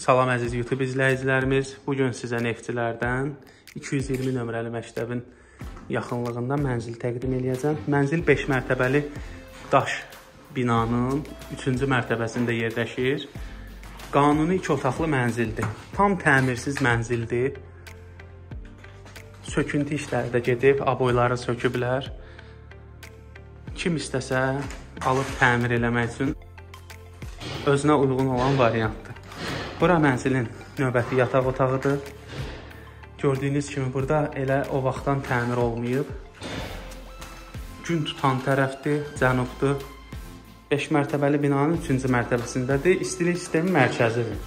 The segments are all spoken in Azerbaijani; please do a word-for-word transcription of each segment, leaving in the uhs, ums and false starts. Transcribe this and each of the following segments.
Salam əziz YouTube izləyicilərimiz. Bugün sizə Neftçilərdən iki yüz iyirmi nömrəli məktəbin yaxınlığında mənzil təqdim edəcəm. Mənzil beş mərtəbəli daş binanın üçüncü mərtəbəsində yerləşir. Qanuni iki otaqlı mənzildir. Tam təmirsiz mənzildir. Söküntü işləri də gedib, aboyları söküblər. Kim istəsə alıb təmir eləmək üçün özünə uyğun olan variantdır. Bura mənzilin növbəti yataq otağıdır. Gördüyünüz kimi burada elə o vaxtdan təmir olmayıb. Gün tutan tərəfdir, cənubdur. beş mərtəbəli binanın üçüncü mərtəbəsindədir. İstilik sistemi mərkəzidir.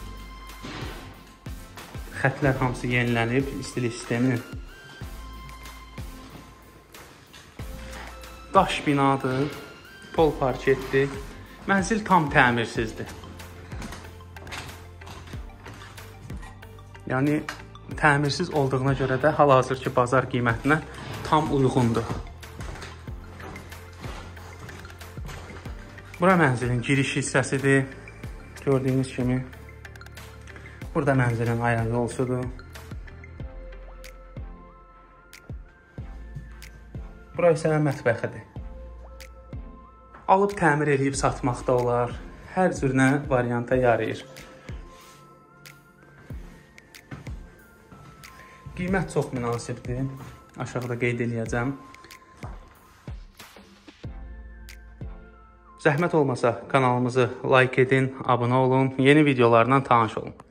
Xətlər hamısı yenilənib, istilik sisteminin. Daş binadır, pol parketdir. Mənzil tam təmirsizdir. Yəni, təmirsiz olduğuna görə də hal-hazırki bazar qiymətinə tam uyğundur. Bura mənzilin giriş hissəsidir. Gördüyünüz kimi. Burada mənzilin ayaq yolsudur. Bura isə mətbəxidir. Alıb təmir edib satmaq da olar. Hər cürünə varianta yarayır. Qiymət çox münasibdir. Aşağıda qeyd edəcəm. Zəhmət olmasa kanalımızı like edin, abunə olun, yeni videolarla tanış olun.